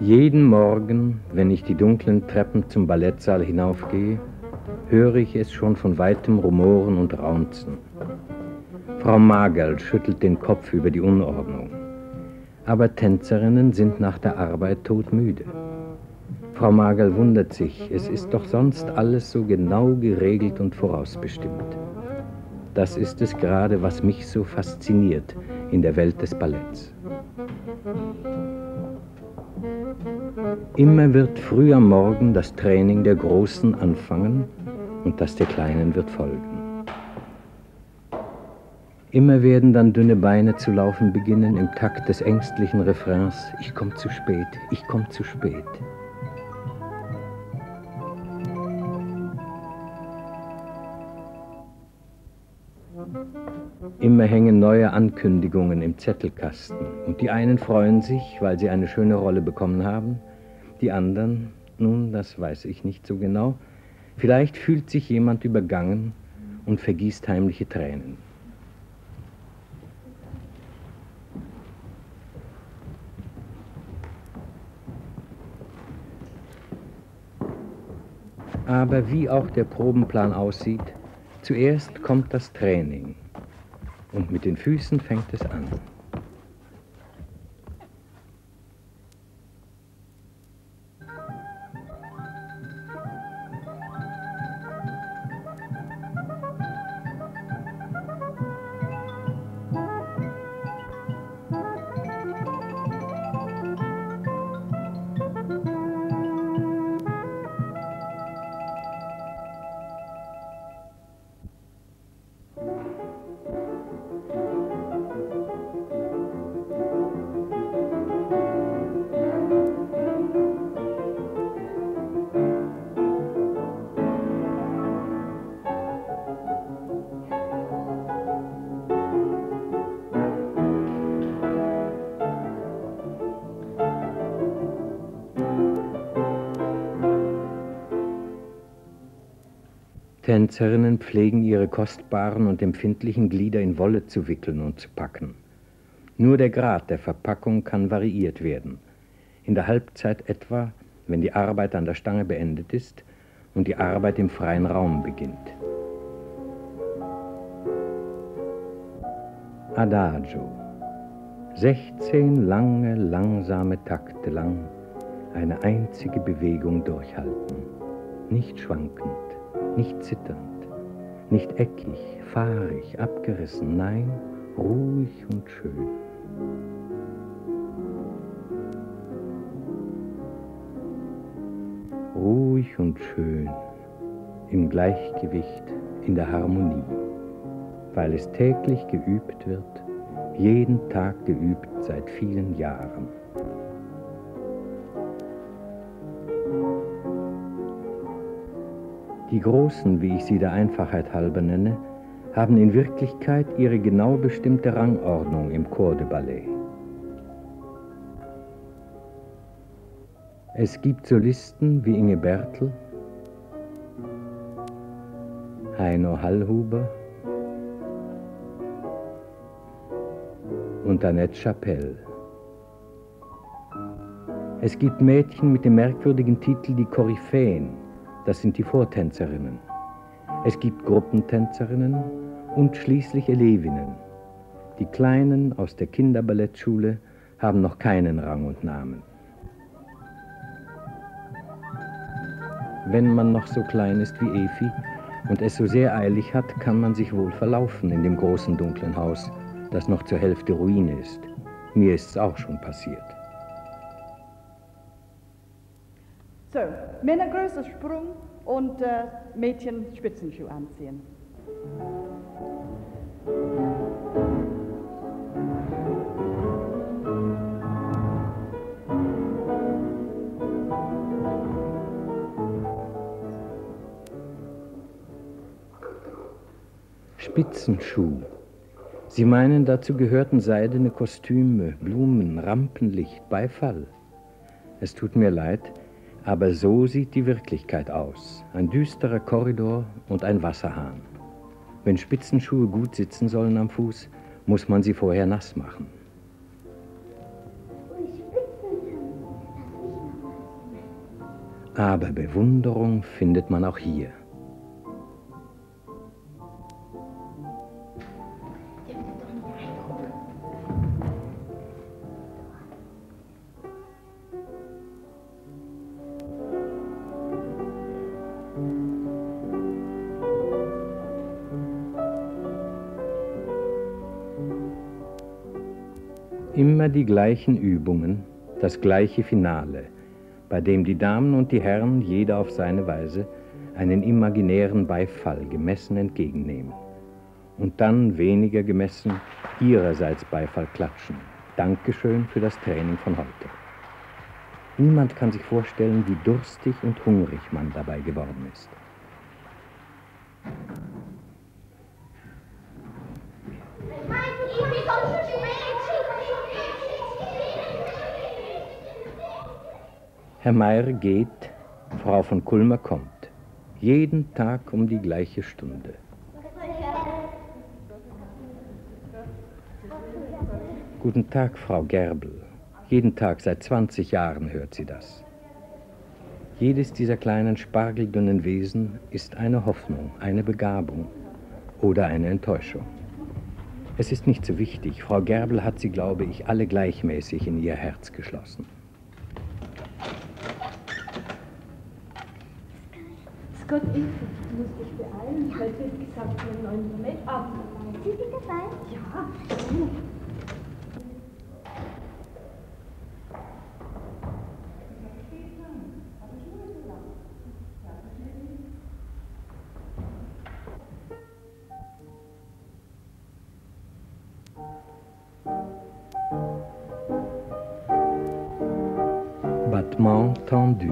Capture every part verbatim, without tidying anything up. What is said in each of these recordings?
Jeden Morgen, wenn ich die dunklen Treppen zum Ballettsaal hinaufgehe, höre ich es schon von weitem rumoren und raunzen. Frau Magerl schüttelt den Kopf über die Unordnung. Aber Tänzerinnen sind nach der Arbeit todmüde. Frau Magerl wundert sich, es ist doch sonst alles so genau geregelt und vorausbestimmt. Das ist es gerade, was mich so fasziniert in der Welt des Balletts. Immer wird früh am Morgen das Training der Großen anfangen und das der Kleinen wird folgen. Immer werden dann dünne Beine zu laufen beginnen im Takt des ängstlichen Refrains: Ich komm zu spät, ich komm zu spät. Immer hängen neue Ankündigungen im Zettelkasten und die einen freuen sich, weil sie eine schöne Rolle bekommen haben, die anderen, nun, das weiß ich nicht so genau, vielleicht fühlt sich jemand übergangen und vergießt heimliche Tränen. Aber wie auch der Probenplan aussieht, zuerst kommt das Training und mit den Füßen fängt es an. Tänzerinnen pflegen ihre kostbaren und empfindlichen Glieder in Wolle zu wickeln und zu packen. Nur der Grad der Verpackung kann variiert werden. In der Halbzeit etwa, wenn die Arbeit an der Stange beendet ist und die Arbeit im freien Raum beginnt. Adagio. sechzehn lange, langsame Takte lang eine einzige Bewegung durchhalten. Nicht schwankend, nicht zitternd, nicht eckig, fahrig, abgerissen, nein, ruhig und schön. Ruhig und schön, im Gleichgewicht, in der Harmonie, weil es täglich geübt wird, jeden Tag geübt seit vielen Jahren. Die Großen, wie ich sie der Einfachheit halber nenne, haben in Wirklichkeit ihre genau bestimmte Rangordnung im Corps de Ballet. Es gibt Solisten wie Inge Bertel, Heino Hallhuber und Annette Chapelle. Es gibt Mädchen mit dem merkwürdigen Titel die Koryphäen. Das sind die Vortänzerinnen. Es gibt Gruppentänzerinnen und schließlich Elevinnen. Die Kleinen aus der Kinderballettschule haben noch keinen Rang und Namen. Wenn man noch so klein ist wie Efi und es so sehr eilig hat, kann man sich wohl verlaufen in dem großen dunklen Haus, das noch zur Hälfte Ruine ist. Mir ist es auch schon passiert. So, Männer größer Sprung und äh, Mädchen Spitzenschuh anziehen. Spitzenschuh. Sie meinen, dazu gehörten seidene Kostüme, Blumen, Rampenlicht, Beifall. Es tut mir leid, aber so sieht die Wirklichkeit aus. Ein düsterer Korridor und ein Wasserhahn. Wenn Spitzenschuhe gut sitzen sollen am Fuß, muss man sie vorher nass machen. Ui, Spitzenschuh, das Aber Bewunderung findet man auch hier. Immer die gleichen Übungen, das gleiche Finale, bei dem die Damen und die Herren, jeder auf seine Weise, einen imaginären Beifall gemessen entgegennehmen. Und dann, weniger gemessen, ihrerseits Beifall klatschen. Dankeschön für das Training von heute. Niemand kann sich vorstellen, wie durstig und hungrig man dabei geworden ist. Herr Meyer geht, Frau von Kulmer kommt. Jeden Tag um die gleiche Stunde. Guten Tag, Frau Gerbel. Jeden Tag seit zwanzig Jahren hört sie das. Jedes dieser kleinen spargeldünnen Wesen ist eine Hoffnung, eine Begabung oder eine Enttäuschung. Es ist nicht so wichtig. Frau Gerbel hat sie, glaube ich, alle gleichmäßig in ihr Herz geschlossen. Gott, ich muss dich beeilen, weil du hast gesagt, wir haben neuen Moment. Aber Sie sind dabei? Ja. Battement tendu.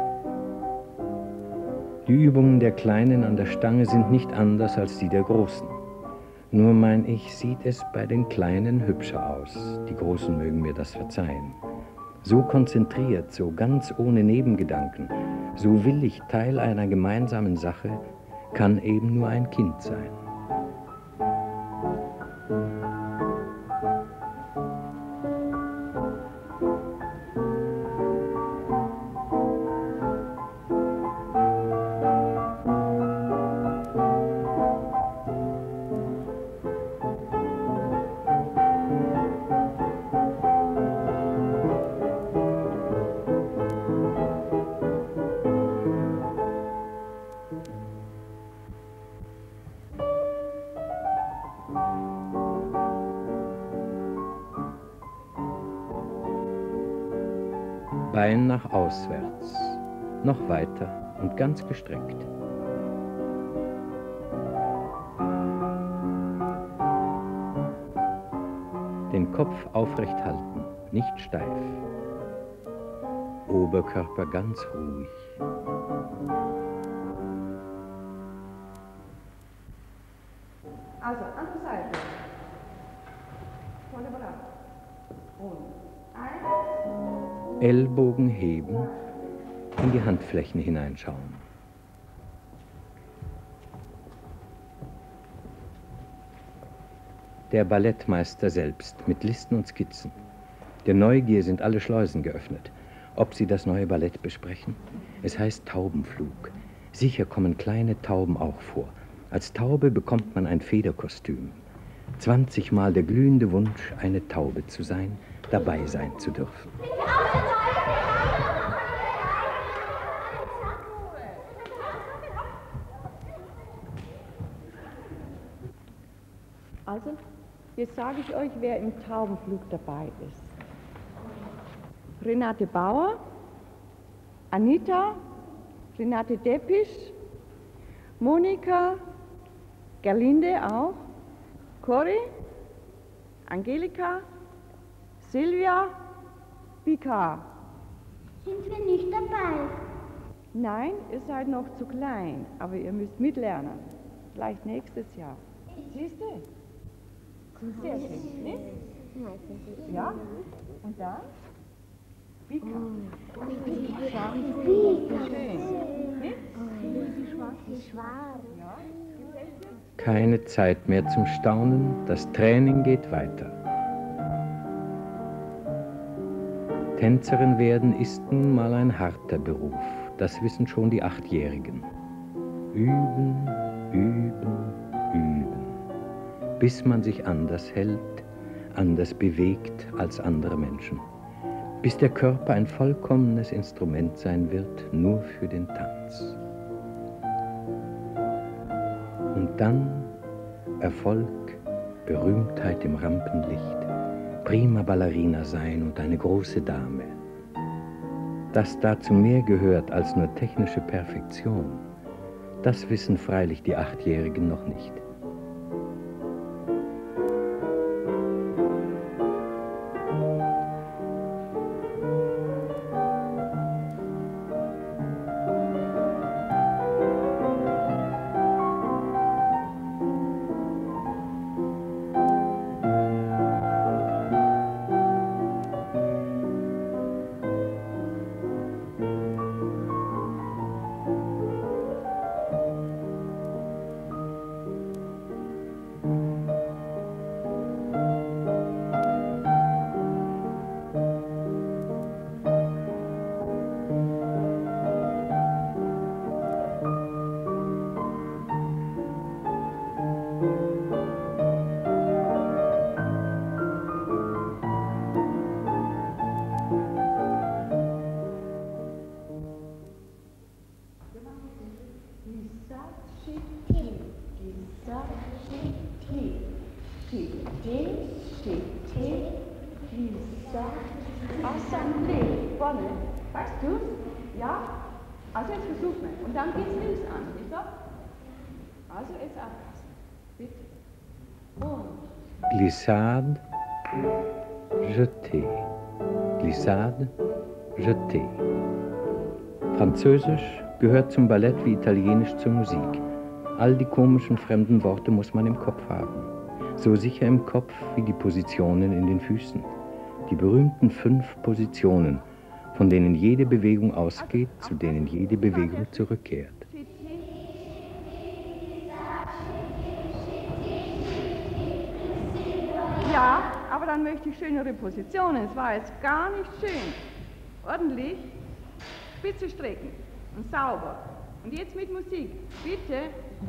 Die Übungen der Kleinen an der Stange sind nicht anders als die der Großen. Nur, mein ich, sieht es bei den Kleinen hübscher aus. Die Großen mögen mir das verzeihen. So konzentriert, so ganz ohne Nebengedanken, so willig Teil einer gemeinsamen Sache, kann eben nur ein Kind sein. Bein nach auswärts, noch weiter und ganz gestreckt. Den Kopf aufrecht halten, nicht steif. Oberkörper ganz ruhig. Also, andere Seite. Vorne voran. Und eins. Ellbogen heben, in die Handflächen hineinschauen. Der Ballettmeister selbst mit Listen und Skizzen. Der Neugier sind alle Schleusen geöffnet. Ob Sie das neue Ballett besprechen? Es heißt Taubenflug. Sicher kommen kleine Tauben auch vor. Als Taube bekommt man ein Federkostüm. Zwanzigmal der glühende Wunsch, eine Taube zu sein, dabei sein zu dürfen. Also, jetzt sage ich euch, wer im Taubenflug dabei ist. Renate Bauer, Anita, Renate Deppisch, Monika, Gerlinde auch, Cory, Angelika, Silvia, Picard. Sind wir nicht dabei? Nein, ihr seid noch zu klein, aber ihr müsst mitlernen. Vielleicht nächstes Jahr. Siehst du? Sehr schön, nicht? Ja? Und dann? Picard. Schön. Nicht? Keine Zeit mehr zum Staunen, das Training geht weiter. Tänzerin werden ist nun mal ein harter Beruf. das wissen schon die Achtjährigen. Üben, üben, üben, bis man sich anders hält, anders bewegt als andere Menschen, bis der Körper ein vollkommenes Instrument sein wird, nur für den Tanz. Und dann Erfolg, Berühmtheit im Rampenlicht, prima Ballerina sein und eine große Dame. Dass dazu mehr gehört als nur technische Perfektion, das wissen freilich die Achtjährigen noch nicht. Assemblée, vorne. Weißt du? Ja? Also jetzt versuch mal. Und dann geht's links an, nicht wahr? Also jetzt abpassen. Bitte. Und. Glissade, jeté. Glissade, jeté. Französisch gehört zum Ballett wie Italienisch zur Musik. All die komischen fremden Worte muss man im Kopf haben. So sicher im Kopf wie die Positionen in den Füßen. Die berühmten fünf Positionen, von denen jede Bewegung ausgeht, zu denen jede Bewegung zurückkehrt. Ja, aber dann möchte ich schönere Positionen. Es war jetzt gar nicht schön. Ordentlich, spitze strecken und sauber. Und jetzt mit Musik. Bitte.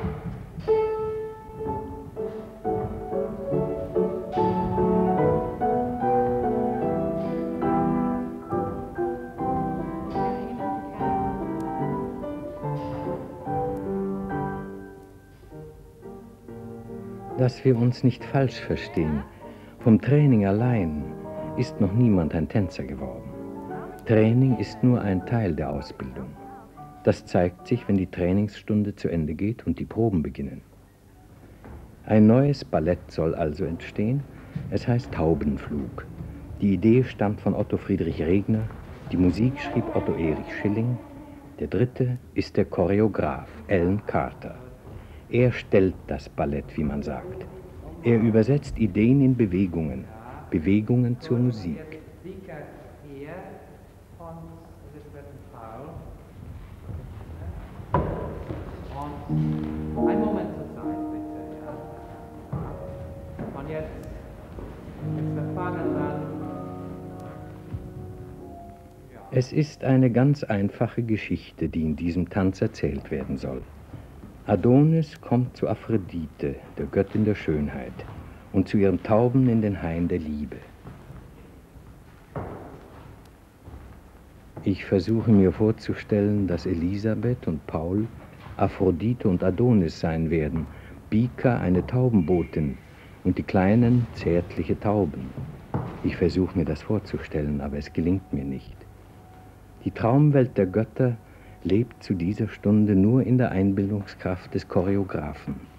Dass wir uns nicht falsch verstehen, vom Training allein ist noch niemand ein Tänzer geworden. Training ist nur ein Teil der Ausbildung. Das zeigt sich, wenn die Trainingsstunde zu Ende geht und die Proben beginnen. Ein neues Ballett soll also entstehen. Es heißt Taubenflug. Die Idee stammt von Otto Friedrich Regner, die Musik schrieb Otto Erich Schilling. Der dritte ist der Choreograf Alan Carter. Er stellt das Ballett, wie man sagt. Er übersetzt Ideen in Bewegungen, Bewegungen zur Musik. Ein Moment zur Zeit, bitte. Ja. Und jetzt, jetzt wir fangen an. Ja. Es ist eine ganz einfache Geschichte, die in diesem Tanz erzählt werden soll. Adonis kommt zu Aphrodite, der Göttin der Schönheit, und zu ihren Tauben in den Hain der Liebe. Ich versuche mir vorzustellen, dass Elisabeth und Paul Aphrodite und Adonis sein werden, Bika eine Taubenbotin und die kleinen, zärtliche Tauben. Ich versuche mir das vorzustellen, aber es gelingt mir nicht. Die Traumwelt der Götter lebt zu dieser Stunde nur in der Einbildungskraft des Choreographen.